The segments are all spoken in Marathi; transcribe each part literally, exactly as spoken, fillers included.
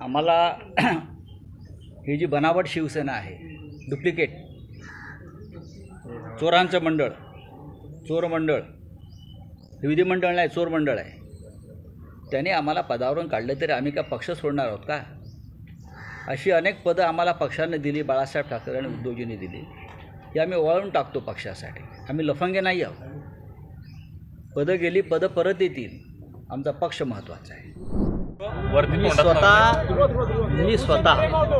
आम्हाला ही जी बनावट शिवसेना आहे, डुप्लिकेट चोरांचं मंडळ, चोर मंडळ, विधिमंडळ नाही चोर मंडळ आहे, त्याने आम्हाला पदावरून काढलं तरी आम्ही का पक्ष सोडणार आहोत का? अशी अनेक पदं आम्हाला पक्षाने दिली, बाळासाहेब ठाकरे आणि उद्धवजींनी दिली, ही आम्ही वळून टाकतो पक्षासाठी. आम्ही लफंगे नाही आहोत. पदं गेली, पदं परत येतील, आमचा पक्ष महत्त्वाचा आहे. मी स्वतः मी स्वतः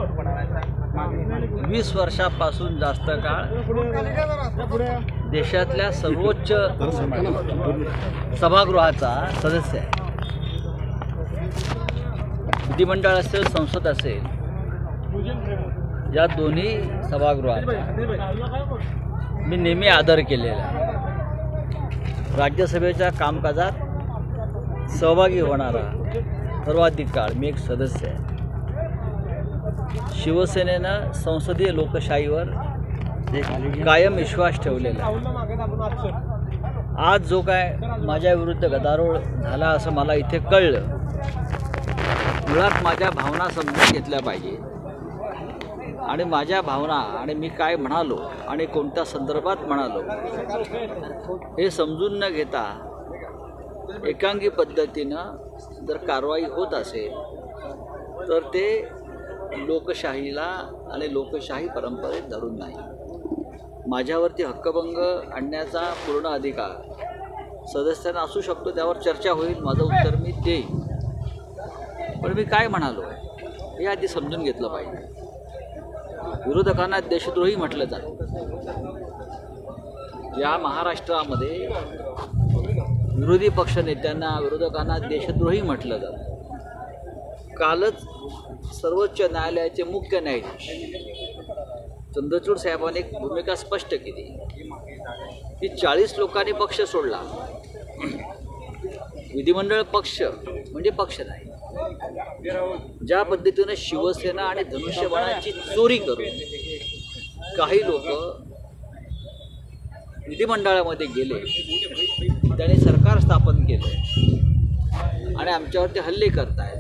वीस वर्षापासून जास्त काळ देशातल्या सर्वोच्च सभागृहाचा सदस्य आहे. विधिमंडळ असेल, संसद असेल, या दोन्ही सभागृहाचा मी नेहमी आदर केलेला आहे. राज्यसभेच्या कामकाजात सहभागी होणारा सर्वाधिक काळ मी एक सदस्य आहे. शिवसेनेनं संसदीय लोकशाहीवर कायम विश्वास ठेवलेला आहे. आज जो काय माझ्या विरुद्ध गदारोळ झाला असं मला इथे कळलं, मुळात माझ्या भावना समजून घेतल्या पाहिजे आणि माझ्या भावना आणि मी काय म्हणालो आणि कोणत्या संदर्भात म्हणालो हे समजून न घेता एकांगी पद्धतीनं जर कारवाई होत असेल तर ते लोकशाहीला आणि लोकशाही परंपरेत धरून नाही. माझ्यावरती हक्कभंग आणण्याचा पूर्ण अधिकार सदस्यांना असू शकतो, त्यावर चर्चा होईल, माझं उत्तर मी देईन. पण मी काय म्हणालो आहे हे आधी समजून घेतलं पाहिजे. विरोधकांना देशद्रोही म्हटलं जातं. या महाराष्ट्रामध्ये विरोधी पक्ष नेत्यांना, विरोधकांना देशद्रोही म्हटलं जातं. कालच सर्वोच्च न्यायालयाचे मुख्य न्यायाधीश चंद्रचूड साहेबांनी एक भूमिका स्पष्ट केली की चाळीस लोकांनी पक्ष सोडला, विधिमंडळ पक्ष म्हणजे पक्ष नाही. ज्या पद्धतीने शिवसेना आणि धनुष्यबाणाची चोरी करून काही लोक विधिमंडळामध्ये गेले, त्यांनी सरकार स्थापन केलं आणि आमच्यावरती हल्ले करतायत.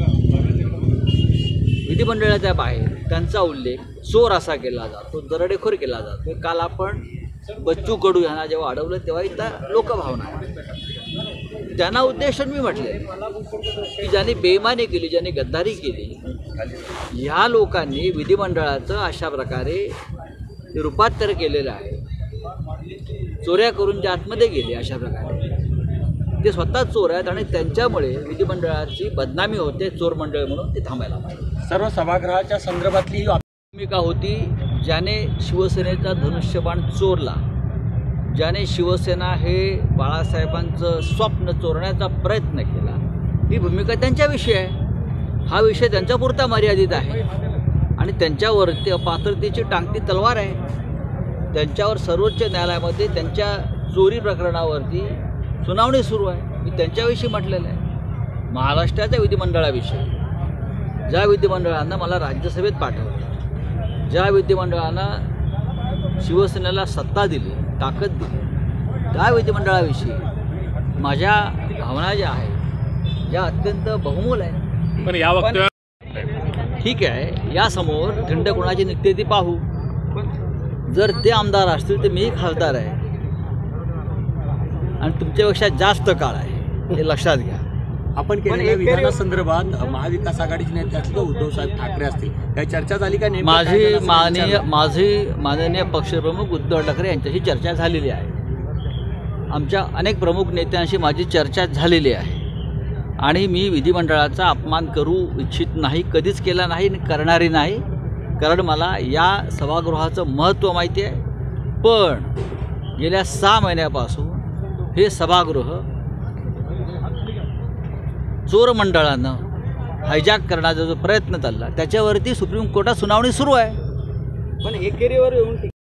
विधिमंडळाच्या बाहेर त्यांचा उल्लेख चोर असा केला जातो, दरोडेखोर केला जातो. काल आपण बच्चू कडू यांना जेव्हा अडवलं तेव्हा इथं लोकभावना त्यांना उद्देशून मी म्हटले की ज्यांनी बेईमानी केली, ज्यांनी गद्दारी केली, ह्या लोकांनी विधिमंडळाचं अशा प्रकारे रूपांतर केलेलं आहे. चोऱ्या करून जे आतमध्ये गेले अशा प्रकारे ते स्वतः चोर आहेत आणि त्यांच्यामुळे विधिमंडळाची बदनामी होते, चोर मंडळ म्हणून ते थांबायला पाहिजे. सर्व सभागृहाच्या संदर्भातली ही भूमिका होती. ज्याने शिवसेनेचा धनुष्यबाण चोरला, ज्याने शिवसेना हे बाळासाहेबांचं स्वप्न चोरण्याचा प्रयत्न केला, ही भूमिका त्यांच्याविषयी आहे. हा विषय त्यांच्यापुरता मर्यादित आहे आणि त्यांच्यावरती अपात्रतेची टांगती तलवार आहे. त्यांच्यावर सर्वोच्च न्यायालयामध्ये त्यांच्या चोरी प्रकरणावरती सुनावणी सुरू आहे. मी त्यांच्याविषयी म्हटलेलं आहे. महाराष्ट्राच्या विधिमंडळाविषयी, ज्या विधिमंडळांना मला राज्यसभेत पाठवलं, ज्या विधिमंडळांना शिवसेनेला सत्ता दिली, ताकद दिली, त्या विधिमंडळाविषयी माझ्या भावना ज्या आहेत या अत्यंत बहुमोल आहेत. पण या वक्तव्यात ठीक आहे, यासमोर थंड कोणाची निघते ती पाहू. जर ते आमदार असतील तर मीही खासदार आहे आणि तुमच्यापेक्षा जास्त काळ आहे, हे लक्षात घ्या. आपण केलेल्या विधानासंदर्भात महाविकास आघाडीचे नेते असतील, उद्धव साहेब ठाकरे असतील, काही चर्चा झाली का? माझी माननीय माझी माननीय पक्षप्रमुख उद्धव ठाकरे यांच्याशी चर्चा झालेली आहे. आमच्या अनेक प्रमुख नेत्यांशी माझी चर्चा झालेली आहे आणि मी विधिमंडळाचा अपमान करू इच्छित नाही, कधीच केला नाही, करणारी नाही. कारण मला या सभागृहाचं महत्त्व माहिती आहे. पण गेल्या सहा महिन्यापासून हे सभागृह चोर मंडळानं हायजॅक करण्याचा जो प्रयत्न चालला त्याच्यावरती सुप्रीम कोर्टात सुनावणी सुरू आहे. पण एकेरीवर येऊन